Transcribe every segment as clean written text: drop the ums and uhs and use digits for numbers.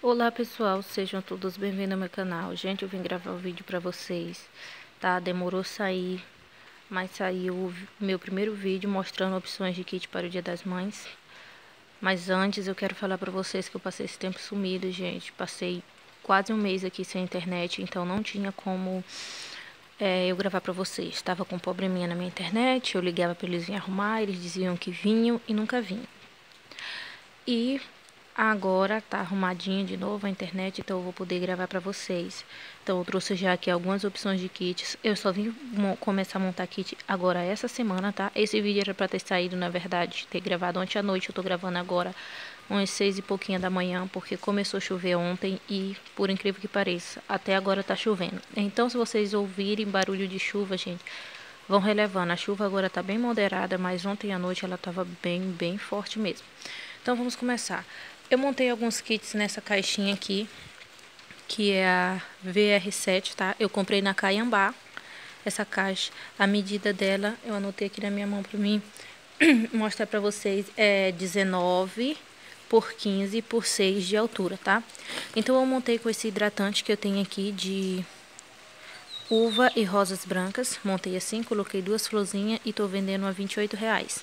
Olá pessoal, sejam todos bem-vindos ao meu canal. Gente, eu vim gravar um vídeo pra vocês, tá? Demorou sair, mas saiu o meu primeiro vídeo mostrando opções de kit para o Dia das Mães. Mas antes eu quero falar pra vocês que eu passei esse tempo sumido, gente. Passei quase um mês aqui sem internet, então não tinha como eu gravar pra vocês. Estava com um probleminha na minha internet, eu ligava pra eles virem arrumar, eles diziam que vinham e nunca vinham. E agora tá arrumadinho de novo a internet, então eu vou poder gravar pra vocês. Então eu trouxe já aqui algumas opções de kits. Eu só vim começar a montar kit agora essa semana, tá? Esse vídeo era pra ter saído, na verdade, ter gravado ontem à noite. Eu tô gravando agora umas 6 e pouquinho da manhã, porque começou a chover ontem e, por incrível que pareça, até agora tá chovendo. Então se vocês ouvirem barulho de chuva, gente, vão relevando. A chuva agora tá bem moderada, mas ontem à noite ela tava bem forte mesmo. Então vamos começar. Eu montei alguns kits nessa caixinha aqui, que é a VR7, tá? Eu comprei na Caiambá, essa caixa. A medida dela, eu anotei aqui na minha mão pra mim mostrar pra vocês, é 19 por 15 por 6 de altura, tá? Então eu montei com esse hidratante que eu tenho aqui de uva e rosas brancas. Montei assim, coloquei duas florzinhas e tô vendendo a R$28.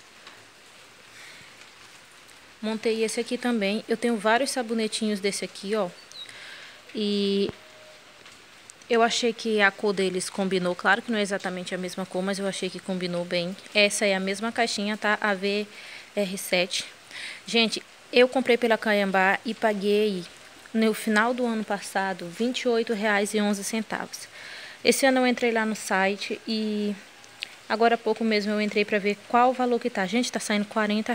Montei esse aqui também. Eu tenho vários sabonetinhos desse aqui, ó. E eu achei que a cor deles combinou. Claro que não é exatamente a mesma cor, mas eu achei que combinou bem. Essa é a mesma caixinha, tá? A VR7. Gente, eu comprei pela Caiambá e paguei no final do ano passado R$28,11. Esse ano eu entrei lá no site e agora há pouco mesmo eu entrei para ver qual o valor que tá. Gente, tá saindo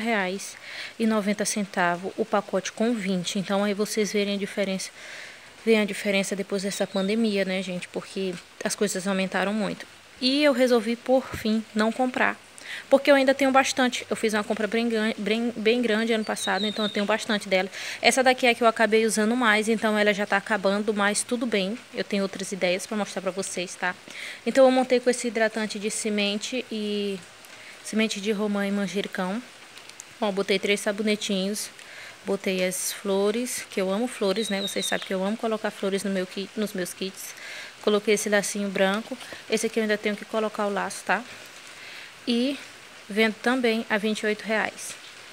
R$40,90 o pacote com 20. Então aí vocês verem a diferença. Veem a diferença depois dessa pandemia, né, gente? Porque as coisas aumentaram muito. E eu resolvi, por fim, não comprar. Porque eu ainda tenho bastante. Eu fiz uma compra bem grande ano passado, então eu tenho bastante dela. Essa daqui é que eu acabei usando mais, então ela já tá acabando, mas tudo bem. Eu tenho outras ideias para mostrar para vocês, tá? Então eu montei com esse hidratante de semente e semente de romã e manjericão. Ó, botei 3 sabonetinhos. Botei as flores, que eu amo flores, né? Vocês sabem que eu amo colocar flores no nos meus kits. Coloquei esse lacinho branco. Esse aqui eu ainda tenho que colocar o laço, tá? E vendo também a R$28.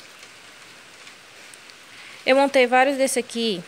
Eu montei vários desse aqui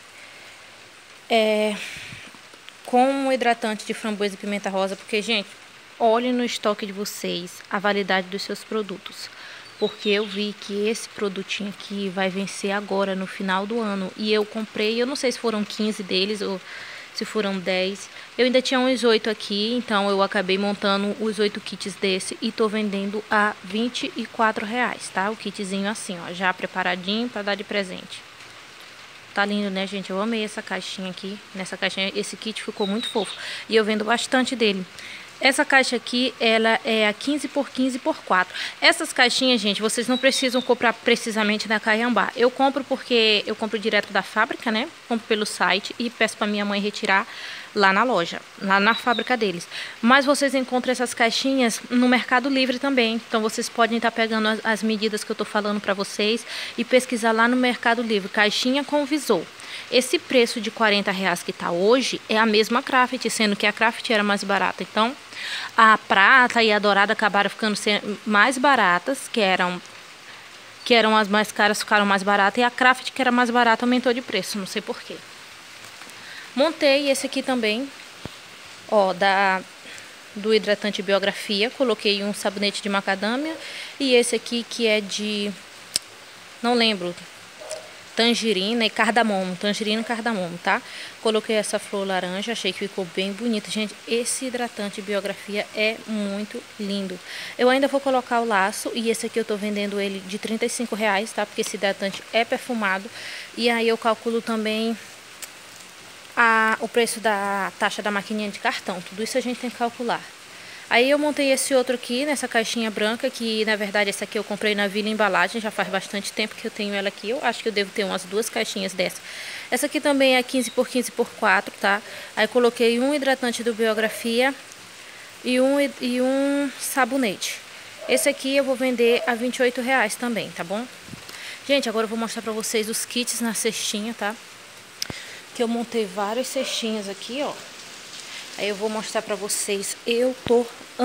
com um hidratante de framboesa e pimenta rosa, porque, gente, olhem no estoque de vocês a validade dos seus produtos. Porque eu vi que esse produtinho aqui vai vencer agora no final do ano. E eu comprei, eu não sei se foram 15 deles ou se foram 10. Eu ainda tinha uns 8 aqui, então eu acabei montando os 8 kits desse e tô vendendo a R$24, tá? O kitzinho assim, ó, já preparadinho para dar de presente. Tá lindo, né, gente? Eu amei essa caixinha aqui. Nessa caixinha, esse kit ficou muito fofo. E eu vendo bastante dele. Essa caixa aqui, ela é a 15 por 15 por 4. Essas caixinhas, gente, vocês não precisam comprar precisamente na Caiambá. Eu compro porque eu compro direto da fábrica, né? Compro pelo site e peço pra minha mãe retirar lá na loja, lá na fábrica deles. Mas vocês encontram essas caixinhas no Mercado Livre também. Então vocês podem estar pegando as medidas que eu tô falando pra vocês e pesquisar lá no Mercado Livre, caixinha com visor. Esse preço de R$40 que tá hoje é a mesma Craft, sendo que a Craft era mais barata. Então, a prata e a dourada acabaram ficando mais baratas, que eram as mais caras, ficaram mais baratas. E a Craft, que era mais barata, aumentou de preço, não sei porquê. Montei esse aqui também, ó, do hidratante Biografia. Coloquei um sabonete de macadâmia e esse aqui que é de, não lembro, tangerina e cardamomo, tangerina e cardamomo, tá? Coloquei essa flor laranja, achei que ficou bem bonito. Gente, esse hidratante Biografia é muito lindo. Eu ainda vou colocar o laço e esse aqui eu tô vendendo ele de R$35, tá? Porque esse hidratante é perfumado. E aí eu calculo também o preço da taxa da maquininha de cartão. Tudo isso a gente tem que calcular. Aí eu montei esse outro aqui, nessa caixinha branca, que na verdade essa aqui eu comprei na Vila Embalagem, já faz bastante tempo que eu tenho ela aqui. Eu acho que eu devo ter umas 2 caixinhas dessa. Essa aqui também é 15 por 15 por 4, tá? Aí coloquei um hidratante do Biografia e um sabonete. Esse aqui eu vou vender a R$28 também, tá bom? Gente, agora eu vou mostrar pra vocês os kits na cestinha, tá? que eu montei várias cestinhas aqui, ó. Aí eu vou mostrar pra vocês. Eu tô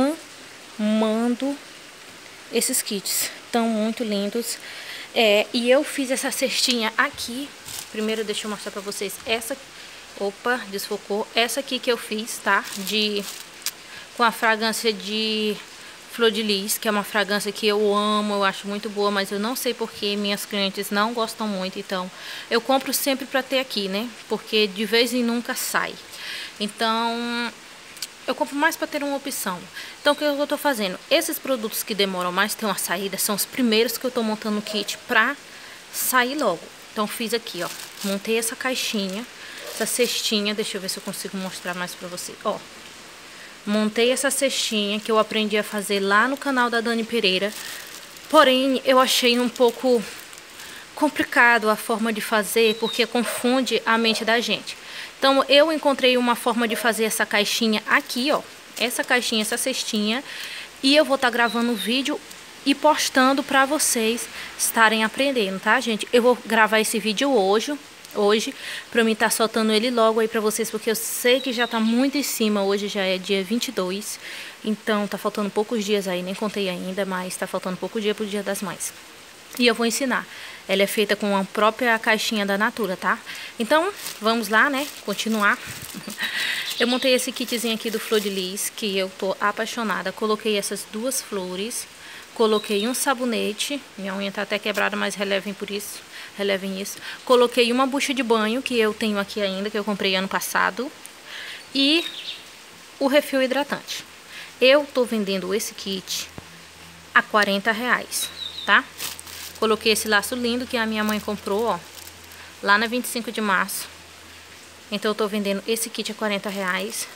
amando esses kits. Estão muito lindos. E eu fiz essa cestinha aqui. Primeiro deixa eu mostrar pra vocês. Essa... Opa, desfocou. Essa aqui que eu fiz, tá? Com a fragrância de Flor de Lis, que é uma fragrância que eu amo, eu acho muito boa, mas eu não sei porque minhas clientes não gostam muito, então eu compro sempre pra ter aqui, né? Porque de vez em nunca sai. Então, eu compro mais pra ter uma opção. Então, o que eu tô fazendo? Esses produtos que demoram mais ter uma saída são os primeiros que eu tô montando o kit pra sair logo. Então, fiz aqui, ó. Montei essa caixinha, essa cestinha, deixa eu ver se eu consigo mostrar mais pra você, ó. Montei essa cestinha que eu aprendi a fazer lá no canal da Dani Pereira. Porém, eu achei um pouco complicado a forma de fazer, porque confunde a mente da gente. Então, eu encontrei uma forma de fazer essa caixinha aqui, ó. Essa caixinha, essa cestinha. E eu vou estar gravando o vídeo e postando pra vocês estarem aprendendo, tá, gente? Eu vou gravar esse vídeo hoje, pra mim tá soltando ele logo aí pra vocês, porque eu sei que já tá muito em cima. Hoje já é dia 22, então tá faltando poucos dias aí, nem contei ainda, mas tá faltando pouco dia pro Dia das Mães. E eu vou ensinar. Ela é feita com a própria caixinha da Natura, tá? Então, vamos lá, né? Continuar. Eu montei esse kitzinho aqui do Flor de Lis, que eu tô apaixonada. Coloquei essas duas flores, coloquei um sabonete. Minha unha tá até quebrada, mas relevem isso. Coloquei uma bucha de banho, que eu tenho aqui ainda, que eu comprei ano passado. E o refil hidratante. Eu tô vendendo esse kit a R$40, tá? Coloquei esse laço lindo que a minha mãe comprou, ó, lá na 25 de março. Então eu tô vendendo esse kit a R$40.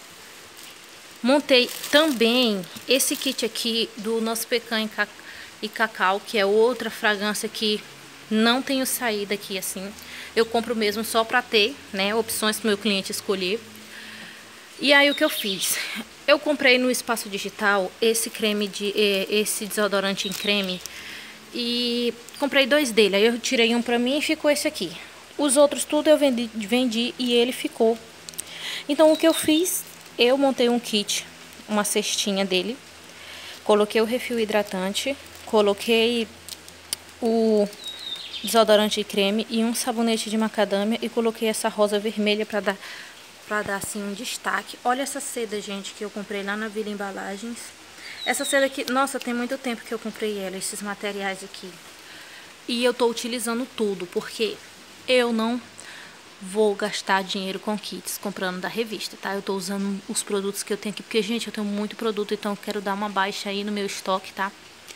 Montei também esse kit aqui do Nosso Pecan e Cacau, que é outra fragrância que não tenho saída aqui assim. Eu compro mesmo só pra ter, né, opções pro meu cliente escolher. E aí o que eu fiz? Eu comprei no Espaço Digital esse esse desodorante em creme. E comprei 2 dele. Aí eu tirei um pra mim e ficou esse aqui. Os outros tudo eu vendi e ele ficou. Então o que eu fiz? Eu montei um kit, uma cestinha dele. Coloquei o refil hidratante. Coloquei o desodorante e creme e um sabonete de macadâmia. E coloquei essa rosa vermelha pra dar assim um destaque. Olha essa seda, gente, que eu comprei lá na Vila Embalagens. Essa seda aqui, nossa, tem muito tempo que eu comprei ela, esses materiais aqui. E eu tô utilizando tudo, porque eu não vou gastar dinheiro com kits comprando da revista, tá? Eu tô usando os produtos que eu tenho aqui, porque, gente, eu tenho muito produto, então eu quero dar uma baixa aí no meu estoque, tá?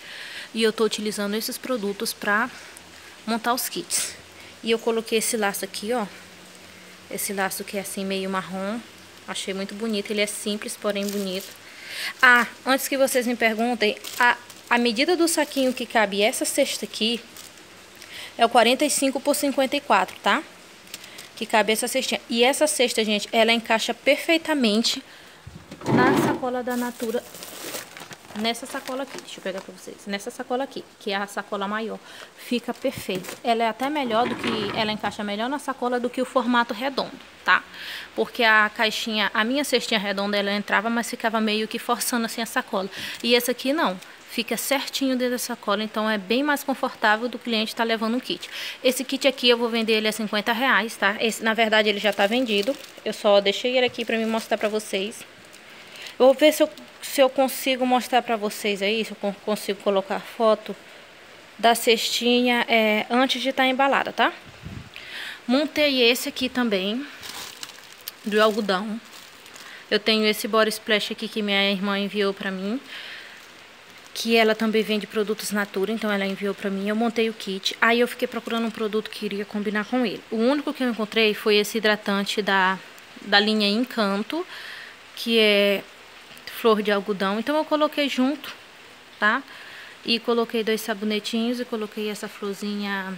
E eu tô utilizando esses produtos pra montar os kits. E eu coloquei esse laço aqui, ó. Esse laço que é assim, meio marrom. Achei muito bonito, ele é simples, porém bonito. Ah, antes que vocês me perguntem, a medida do saquinho que cabe essa cesta aqui é o 45 por 54, tá? Que cabe essa cestinha. E essa cesta, gente, ela encaixa perfeitamente na sacola da Natura. Nessa sacola aqui, deixa eu pegar pra vocês. Nessa sacola aqui, que é a sacola maior. Fica perfeito. Ela é até melhor do que... Ela encaixa melhor na sacola do que o formato redondo, tá? Porque a caixinha... A minha cestinha redonda, ela entrava, mas ficava meio que forçando assim a sacola. E essa aqui não. Fica certinho dentro da sacola, então é bem mais confortável do cliente estar levando um kit. Esse kit aqui eu vou vender ele a R$50, tá? Esse, na verdade, ele já tá vendido. Eu só deixei ele aqui pra me mostrar pra vocês. Eu vou ver se eu consigo mostrar pra vocês aí, se eu consigo colocar foto da cestinha antes de estar embalada, tá? Montei esse aqui também, do algodão. Eu tenho esse body splash aqui que minha irmã enviou pra mim, que ela também vende produtos Natura, então ela enviou pra mim. Eu montei o kit, aí eu fiquei procurando um produto que iria combinar com ele. O único que eu encontrei foi esse hidratante da linha Encanto, que é flor de algodão, então eu coloquei junto, tá? E coloquei 2 sabonetinhos e coloquei essa florzinha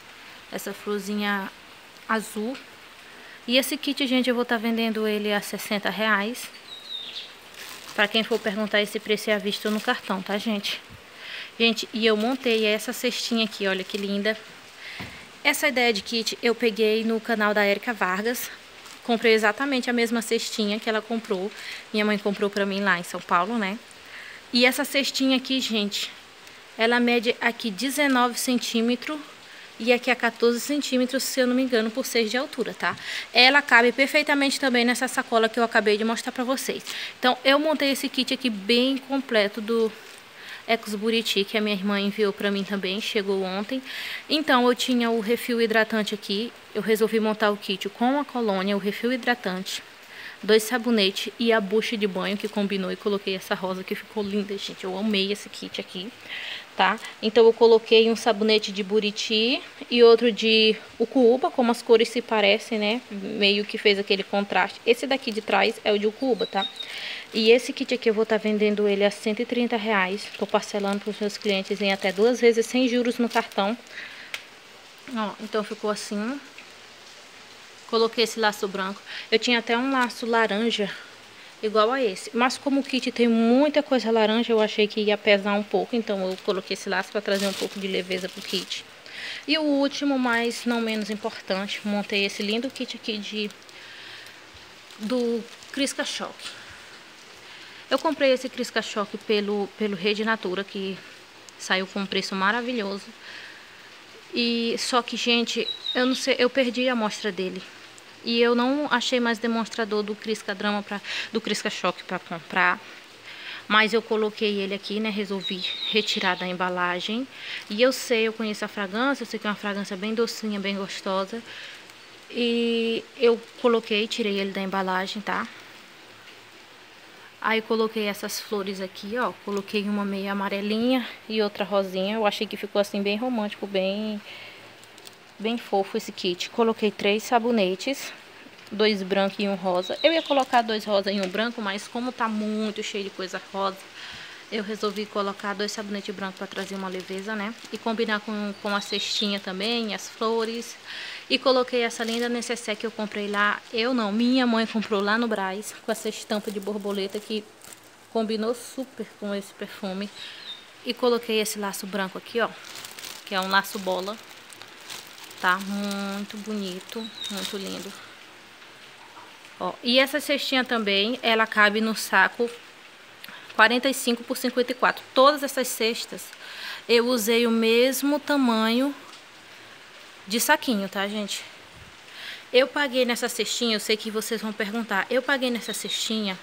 azul. E esse kit, gente, eu vou estar vendendo ele a R$60. Pra quem for perguntar, esse preço é à vista ou no cartão, tá, gente? Gente, e eu montei essa cestinha aqui, olha que linda. Essa ideia de kit eu peguei no canal da Érica Vargas. Comprei exatamente a mesma cestinha que ela comprou. Minha mãe comprou pra mim lá em São Paulo, né? E essa cestinha aqui, gente, ela mede aqui 19 centímetros e aqui a 14 centímetros, se eu não me engano, por 6 de altura, tá? Ela cabe perfeitamente também nessa sacola que eu acabei de mostrar pra vocês. Então, eu montei esse kit aqui bem completo do Ecos Buriti, que a minha irmã enviou pra mim também, chegou ontem. Então, eu tinha o refil hidratante aqui, eu resolvi montar o kit com a colônia, o refil hidratante, 2 sabonetes e a bucha de banho que combinou, e coloquei essa rosa que ficou linda, gente. Eu amei esse kit aqui, tá? Então eu coloquei um sabonete de Buriti e outro de Ucuúba, como as cores se parecem, né? Meio que fez aquele contraste. Esse daqui de trás é o de Ucuúba, tá? E esse kit aqui eu vou estar vendendo ele a R$130. Tô parcelando para os meus clientes em até 2 vezes sem juros no cartão. Ó, então ficou assim. Coloquei esse laço branco. Eu tinha até um laço laranja, igual a esse. Mas como o kit tem muita coisa laranja, eu achei que ia pesar um pouco. Então eu coloquei esse laço para trazer um pouco de leveza pro kit. E o último, mas não menos importante, montei esse lindo kit aqui do Crisca Choque. Eu comprei esse Crisca Choque pelo Rede Natura, que saiu com um preço maravilhoso. E só que, gente, eu não sei, eu perdi a amostra dele. E eu não achei mais demonstrador do Crisca Drama do Crisca Choque para comprar. Mas eu coloquei ele aqui, né? Resolvi retirar da embalagem. E eu conheço a fragrância, eu sei que é uma fragrância bem docinha, bem gostosa. E eu coloquei, tirei ele da embalagem, tá? Aí coloquei essas flores aqui, ó. Coloquei uma meio amarelinha e outra rosinha. Eu achei que ficou assim bem romântico, bem fofo esse kit. Coloquei 3 sabonetes, 2 brancos e 1 rosa. Eu ia colocar 2 rosa e 1 branco, mas como tá muito cheio de coisa rosa, eu resolvi colocar 2 sabonetes brancos para trazer uma leveza, né? E combinar com a cestinha também, as flores. E coloquei essa linda necessaire que eu comprei lá. Eu não, minha mãe comprou lá no Brás, com essa estampa de borboleta que combinou super com esse perfume. E coloquei esse laço branco aqui, ó, que é um laço bola. Tá muito bonito, muito lindo. Ó, e essa cestinha também, ela cabe no saco 45 por 54. Todas essas cestas eu usei o mesmo tamanho de saquinho, tá, gente? Eu paguei nessa cestinha, eu sei que vocês vão perguntar, eu paguei nessa cestinha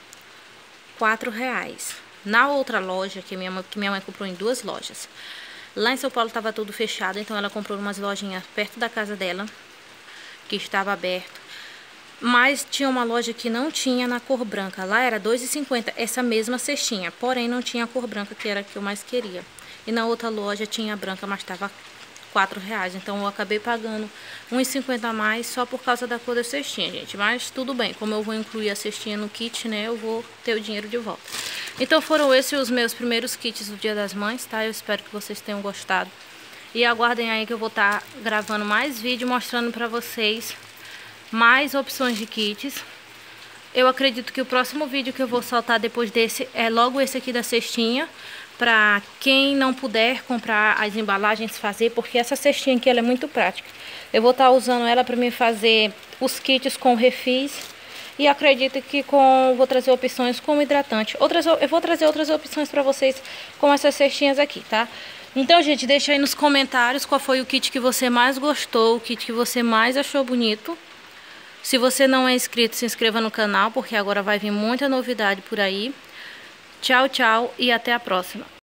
R$4. Na outra loja, que minha mãe comprou em 2 lojas. Lá em São Paulo estava tudo fechado, então ela comprou umas lojinhas perto da casa dela, que estava aberto. Mas tinha uma loja que não tinha na cor branca. Lá era R$2,50 essa mesma cestinha, porém não tinha a cor branca, que era a que eu mais queria. E na outra loja tinha a branca, mas estava R$4. Então eu acabei pagando R$1,50 a mais só por causa da cor da cestinha, gente. Mas tudo bem, como eu vou incluir a cestinha no kit, né, eu vou ter o dinheiro de volta. Então foram esses os meus primeiros kits do Dia das Mães, tá? Eu espero que vocês tenham gostado. E aguardem aí que eu vou estar gravando mais vídeo mostrando pra vocês mais opções de kits. Eu acredito que o próximo vídeo que eu vou soltar depois desse é logo esse aqui da cestinha, pra quem não puder comprar as embalagens fazer, porque essa cestinha aqui ela é muito prática. Eu vou estar usando ela para me fazer os kits com refis. E acredito que vou trazer opções como hidratante. Eu vou trazer outras opções para vocês com essas cestinhas aqui, tá? Então, gente, deixa aí nos comentários qual foi o kit que você mais gostou, o kit que você mais achou bonito. Se você não é inscrito, se inscreva no canal, porque agora vai vir muita novidade por aí. Tchau, tchau e até a próxima.